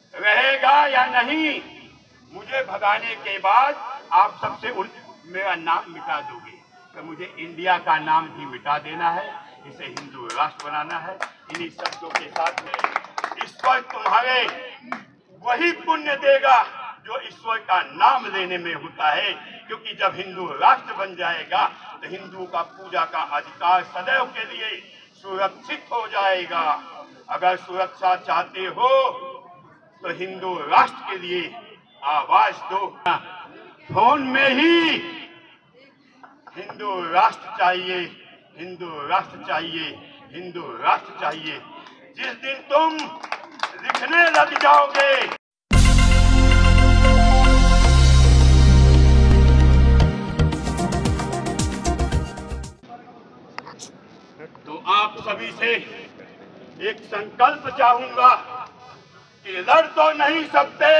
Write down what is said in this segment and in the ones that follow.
रहेगा या नहीं, मुझे भगाने के बाद आप सबसे मेरा नाम मिटा दोगे। तो मुझे इंडिया का नाम भी मिटा देना है, इसे हिंदू राष्ट्र बनाना है। इन्हीं शब्दों के साथ में ईश्वर तुम्हारे वही पुण्य देगा जो ईश्वर का नाम लेने में होता है, क्योंकि जब हिंदू राष्ट्र बन जाएगा तो हिंदू का पूजा का अधिकार सदैव के लिए सुरक्षित हो जाएगा। अगर सुरक्षा चाहते हो तो हिंदू राष्ट्र के लिए आवाज दो। फोन में ही हिंदू राष्ट्र चाहिए, हिंदू राष्ट्र चाहिए, हिंदू राष्ट्र चाहिए। जिस दिन तुम लिखने लग जाओगे तो आप सभी से एक संकल्प चाहूंगा कि लड़ तो नहीं सकते,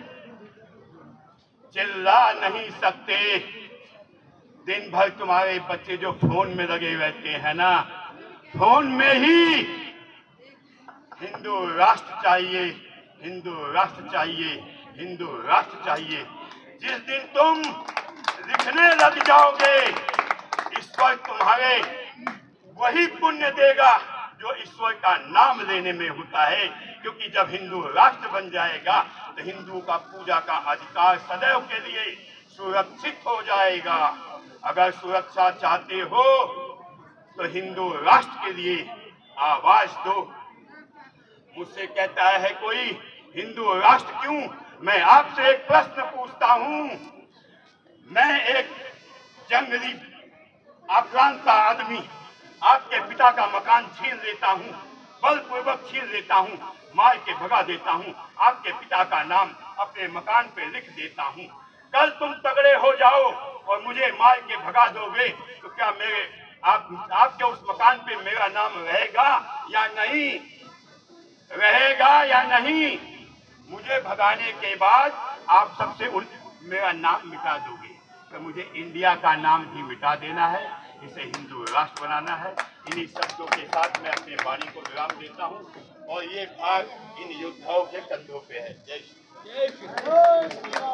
चिल्ला नहीं सकते। दिन भर तुम्हारे बच्चे जो फोन में लगे रहते हैं ना, फोन में ही हिंदू राष्ट्र चाहिए, हिंदू राष्ट्र चाहिए, हिंदू राष्ट्र चाहिए। जिस दिन तुम लिखने लग जाओगे, ईश्वर तुम्हारे वही पुण्य देगा जो ईश्वर का नाम लेने में होता है, क्योंकि जब हिंदू राष्ट्र बन जाएगा तो हिंदू का पूजा का अधिकार सदैव के लिए सुरक्षित हो जाएगा। अगर सुरक्षा चाहते हो तो हिंदू राष्ट्र के लिए आवाज दो। मुझसे कहता है कोई हिंदू राष्ट्र क्यों? मैं आपसे एक प्रश्न पूछता हूं। मैं एक जंगली आक्रांता आदमी आपके पिता का मकान छीन लेता हूं, बलपूर्वक छीन लेता हूं, मार के भगा देता हूं, आपके पिता का नाम अपने मकान पे लिख देता हूं। कल तुम तगड़े हो जाओ और मुझे मार के भगा दोगे तो क्या आपके उस मकान पे मेरा नाम रहेगा या नहीं? रहेगा या नहीं, मुझे भगाने के बाद आप सबसे मेरा नाम मिटा दोगे। तो मुझे इंडिया का नाम भी मिटा देना है, इसे हिंदू राष्ट्र बनाना है। इन्हीं शब्दों के साथ मैं अपनी वाणी को विराम देता हूँ और ये भाग इन योद्धाओं के कंधों पे है। जय श्री